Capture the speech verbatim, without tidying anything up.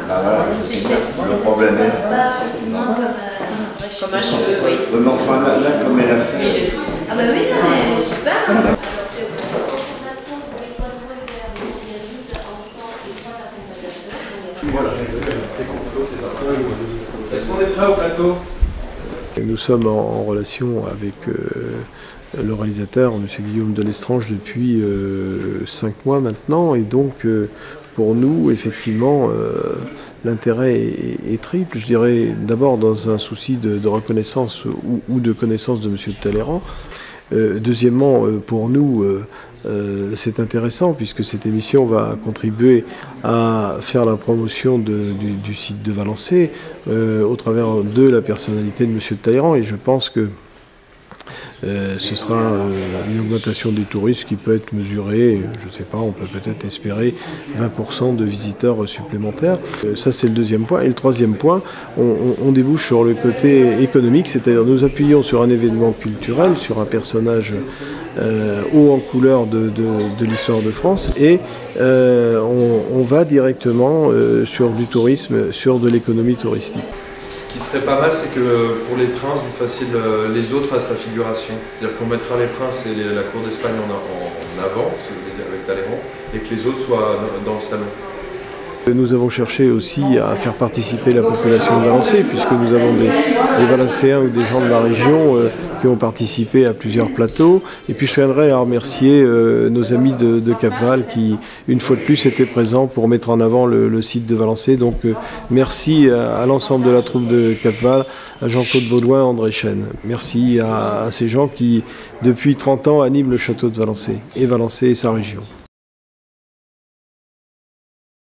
Bah voilà, C'est c'est plastique, le ça problème se est. lave pas facilement comme un vrai Comme un cheveu. cheveu, oui. Oui, mais enfin là, là, comme elle a fait. Ah bah oui, non, mais je sais pas. Voilà. Est-ce qu'on est prêt au plateau? Nous sommes en, en relation avec euh, le réalisateur, M. Guillaume Delestrange, depuis euh, cinq mois maintenant. Et donc, euh, pour nous, effectivement, euh, l'intérêt est, est triple. Je dirais d'abord dans un souci de, de reconnaissance ou, ou de connaissance de M. Talleyrand. Euh, deuxièmement, euh, pour nous, euh, euh, c'est intéressant puisque cette émission va contribuer à faire la promotion de, du, du site de Valençay euh, au travers de la personnalité de M. Talleyrand. Et je pense que Euh, ce sera euh, une augmentation des touristes qui peut être mesurée, je ne sais pas, on peut peut-être espérer vingt pour cent de visiteurs supplémentaires. Euh, ça c'est le deuxième point. Et le troisième point, on, on, on débouche sur le côté économique, c'est-à-dire nous appuyons sur un événement culturel, sur un personnage euh, haut en couleur de, de, de l'histoire de France, et euh, on, on va directement euh, sur du tourisme, sur de l'économie touristique. Ce qui serait pas mal, c'est que pour les princes, vous fassiez le, les autres fassent la figuration. C'est-à-dire qu'on mettra les princes et les, la cour d'Espagne en, en, en avant, si vous voulez dire, avec Talleyrand, et que les autres soient dans, dans le salon. Nous avons cherché aussi à faire participer la population de Valençay, puisque nous avons des, des Valencéens ou des gens de la région euh, qui ont participé à plusieurs plateaux. Et puis je tiendrai à remercier euh, nos amis de, de Cap-Val qui, une fois de plus, étaient présents pour mettre en avant le, le site de Valençay. Donc euh, merci à, à l'ensemble de la troupe de Cap-Val, à Jean-Claude Baudouin, André Chêne. Merci à, à ces gens qui, depuis trente ans, animent le château de Valençay, et Valençay et sa région.